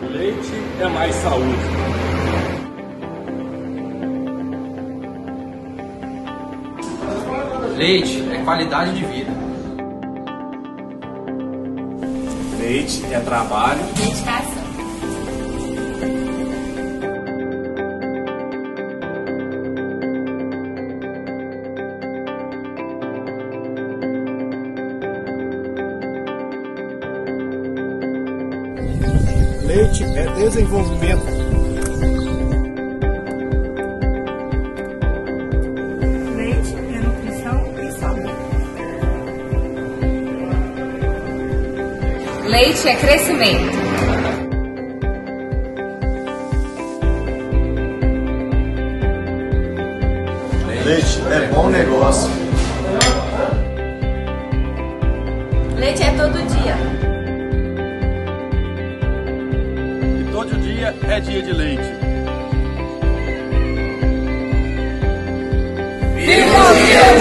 Leite é mais saúde. Leite é qualidade de vida. Leite é trabalho. Dedicação. Leite é desenvolvimento. Leite é nutrição e saúde. Leite é crescimento. Leite é bom negócio. Leite é todo dia. E todo dia é dia de leite. Viva o dia!